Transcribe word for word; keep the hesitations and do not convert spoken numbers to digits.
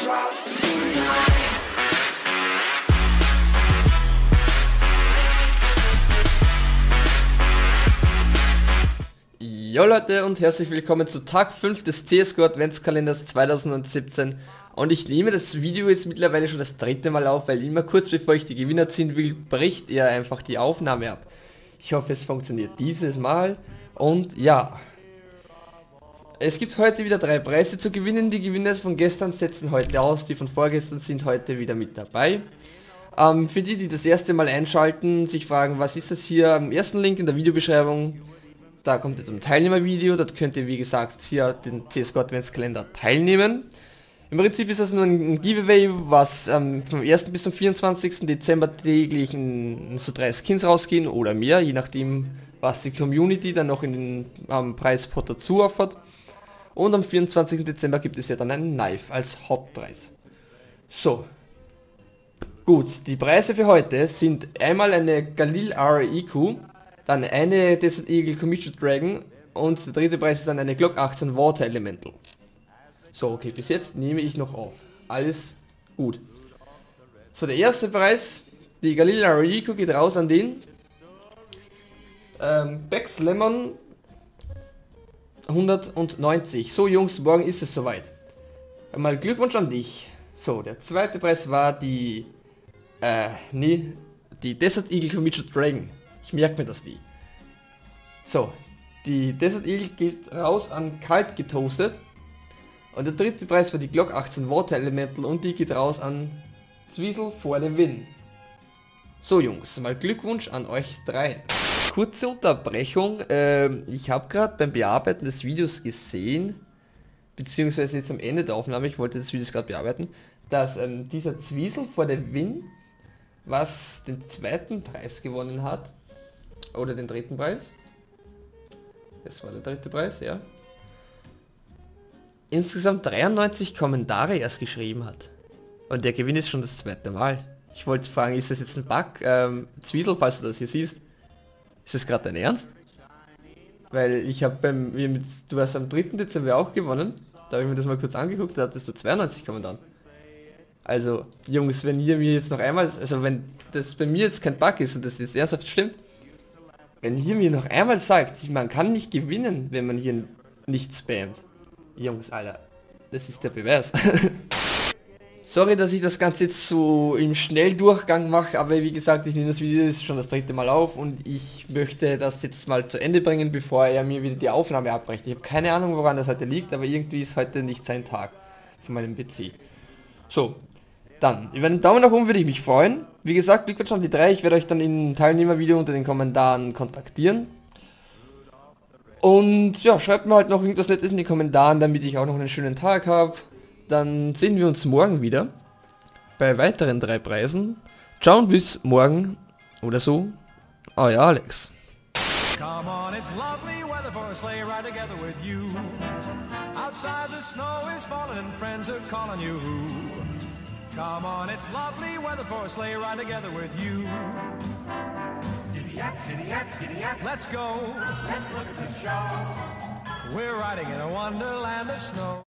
drop tonight. Jo Leute und herzlich willkommen zu Tag fünf des C S G O Adventskalenders zweitausendsiebzehn. Und ich nehme das Video jetzt mittlerweile schon das dritte Mal auf, weil immer kurz bevor ich die Gewinner ziehen will, bricht er einfach die Aufnahme ab. Ich hoffe, es funktioniert dieses Mal. Und ja, es gibt heute wieder drei Preise zu gewinnen. Die Gewinner von gestern setzen heute aus, die von vorgestern sind heute wieder mit dabei. Ähm, für die, die das erste Mal einschalten, sich fragen, was ist das hier, am ersten Link in der Videobeschreibung, da kommt jetzt ein Teilnehmervideo, dort könnt ihr wie gesagt hier den C S G O Adventskalender teilnehmen. Im Prinzip ist das nur ein Giveaway, was ähm, vom ersten bis zum vierundzwanzigsten Dezember täglich in so drei Skins rausgehen oder mehr, je nachdem was die Community dann noch in den ähm, Preispot dazu offert. Und am vierundzwanzigsten Dezember gibt es ja dann einen Knife als Hauptpreis. So. Gut, die Preise für heute sind einmal eine Galil R E Q, dann eine Desert Eagle Commissioned Dragon und der dritte Preis ist dann eine Glock achtzehn Water Elemental. So, okay, bis jetzt nehme ich noch auf. Alles gut. So, der erste Preis, die Galil R E Q geht raus an den ähm, Bex Lemon hundertneunzig. So Jungs, morgen ist es soweit. Einmal Glückwunsch an dich. So, der zweite Preis war die äh, nee, die Desert Eagle Commissioned Dragon. Ich merke mir das nie. So, die Desert Eagle geht raus an kalt getoastet. Und der dritte Preis war die Glock achtzehn Water Elemental und die geht raus an Zwiesel for the Win. So Jungs, mal Glückwunsch an euch drei. Kurze Unterbrechung, ähm, ich habe gerade beim Bearbeiten des Videos gesehen, beziehungsweise jetzt am Ende der Aufnahme, ich wollte das Video gerade bearbeiten, dass ähm, dieser Zwiesel for the Win, was den zweiten Preis gewonnen hat, oder den dritten Preis, das war der dritte Preis, ja, insgesamt dreiundneunzig Kommentare erst geschrieben hat. Und der Gewinn ist schon das zweite Mal. Ich wollte fragen, ist das jetzt ein Bug? Ähm, Zwiesel, falls du das hier siehst, ist das gerade dein Ernst? Weil ich habe beim, wir mit, du hast am dritten Dezember auch gewonnen, da habe ich mir das mal kurz angeguckt, da hattest du zweiundneunzig Kommentare. Also, Jungs, wenn ihr mir jetzt noch einmal, also wenn das bei mir jetzt kein Bug ist und das jetzt ernsthaft stimmt, wenn ihr mir noch einmal sagt, man kann nicht gewinnen, wenn man hier nicht spammt. Jungs, Alter, das ist der Beweis. Sorry, dass ich das Ganze jetzt so im Schnelldurchgang mache, aber wie gesagt, ich nehme das Video jetzt schon das dritte Mal auf und ich möchte das jetzt mal zu Ende bringen, bevor er mir wieder die Aufnahme abbricht. Ich habe keine Ahnung, woran das heute liegt, aber irgendwie ist heute nicht sein Tag von meinem P C. So, dann, über einen Daumen nach oben würde ich mich freuen. Wie gesagt, Glückwunsch an die drei, ich werde euch dann im Teilnehmervideo unter den Kommentaren kontaktieren. Und ja, schreibt mir halt noch irgendwas Nettes in die Kommentare, damit ich auch noch einen schönen Tag habe. Dann sehen wir uns morgen wieder bei weiteren drei Preisen. Ciao und bis morgen oder so. Euer Alex. Come on, it's lovely weather for a sleigh ride together with you. Outside the snow is falling and friends are calling you. Come on, it's lovely weather for a sleigh ride together with you. Giddy-up, giddy-up, giddy-up. Let's go. Let's look at the show. We're riding in a wonderland of snow.